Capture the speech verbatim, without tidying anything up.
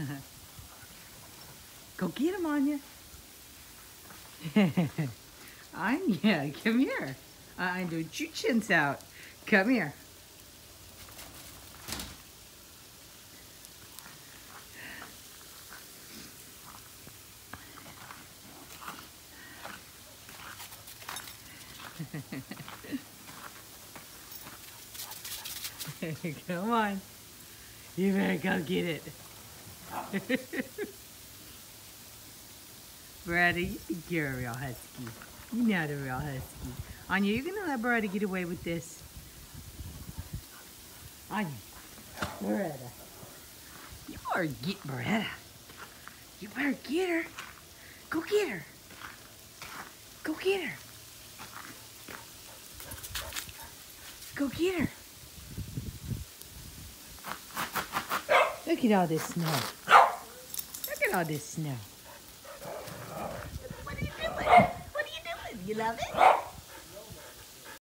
Go get him, Anya. Anya, come here. Anya, don't you chins out. Come here. Come on. You better go get it. Brady, you think you're a real husky. You're not a real husky. Anya, you're going to let Brady get away with this? Anya, Beretta. You better get Beretta. You better get her. Go get her. Go get her. Go get her. Look at all this snow. Look at all this snow. What are you doing? What are you doing? You love it?